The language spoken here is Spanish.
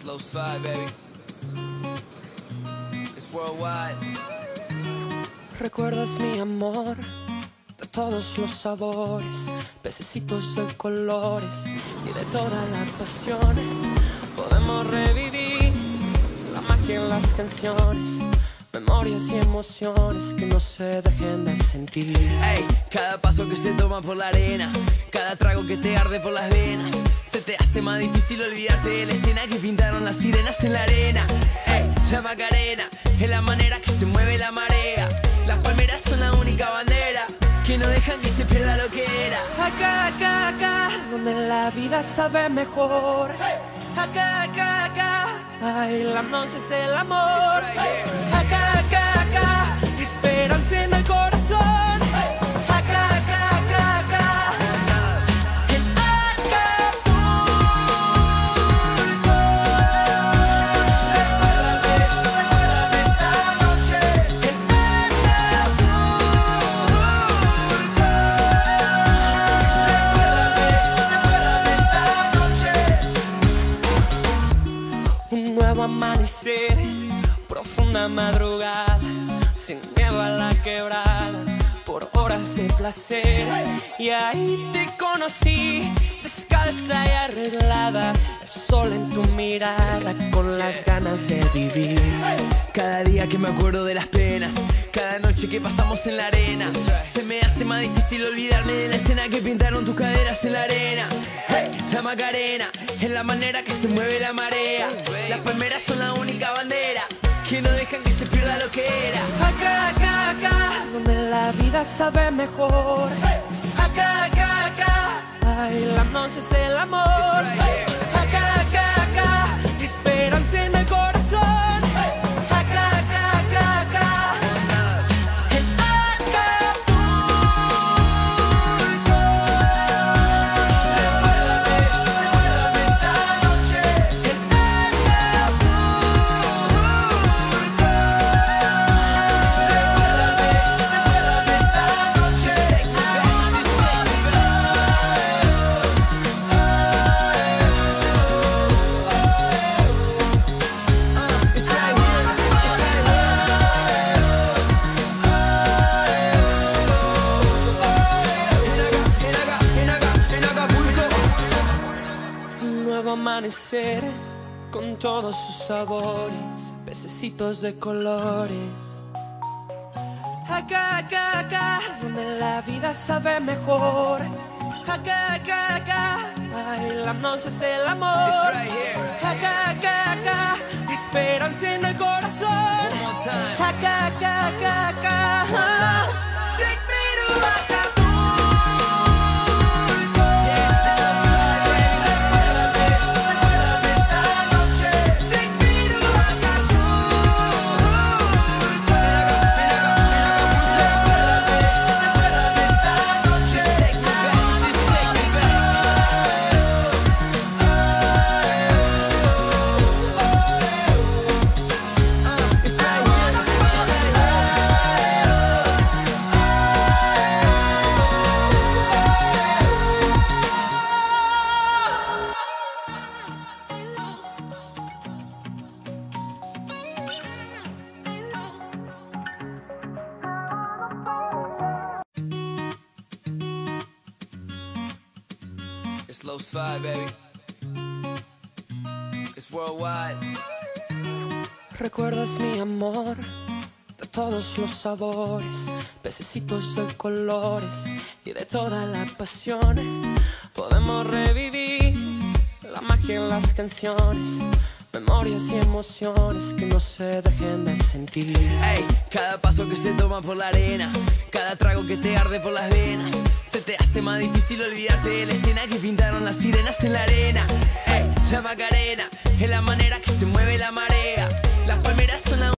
Slow slide, baby. It's worldwide. ¿Recuerdas mi amor? De todos los sabores, pececitos de colores y de toda la pasión. Podemos revivir la magia en las canciones, memorias y emociones que no se dejen de sentir. Ey, cada paso que se toma por la arena, cada trago que te arde por las venas, se te hace más difícil olvidarte de la escena que pintaron las sirenas en la arena. Ey, la Macarena es la manera que se mueve la marea. Las palmeras son la única bandera que no dejan que se pierda lo que era. Acá, acá, acá, donde la vida sabe mejor. Acá, acá, acá, bailándonos es el amor. Acá, acá, acá, esperanza en el corazón. Acá, acá, acá, acá, en Acapulco. Recuérdame esa noche en un nuevo amanecer, profunda madrugada, sin miedo a la quebrada, por horas de placer. Y ahí te conocí, descalza y arreglada, el sol en tu mirada, con las ganas de vivir. Cada día que me acuerdo de las penas, cada noche que pasamos en la arena, se me hace más difícil olvidarme de la escena que pintaron tus caderas en la arena. Hey, la Macarena es la manera que se mueve la marea. Las palmeras son la única bandera que no dejan que se pierda lo que era. Acá, acá, acá, donde la vida sabe mejor. Acá, acá, acá, bailándonos es el amor. Acá, acá, acá, esperanza en el corazón. Acá, acá, acá, acá, en Acapulco. Recuérdame esa noche en Recuérdame esa noche en Acapulco. Un nuevo amanecer con todos sus sabores, pececitos de colores. Acá, acá, acá, donde la vida sabe mejor. Acá, acá, acá, bailándonos es el amor. Acá, acá, acá, esperanza en el corazón. Acá, acá, acá, acá, take me to Acapulco. Recuérdame esa noche, take me to Acapulco. Recuérdame esa noche, take me back, just take me It's slow slide, baby. It's worldwide. ¿Recuerdas mi amor? De todos los sabores, pececitos de colores y de toda la pasión. Podemos revivir la magia en las canciones, memorias y emociones que no se dejen de sentir. Ey, cada paso que se toma por la arena, cada trago que te arde por las venas, se te hace más difícil olvidarte de la escena que pintaron las sirenas en la arena. Ey, la Macarena es la manera que se mueve la marea. Las palmeras son la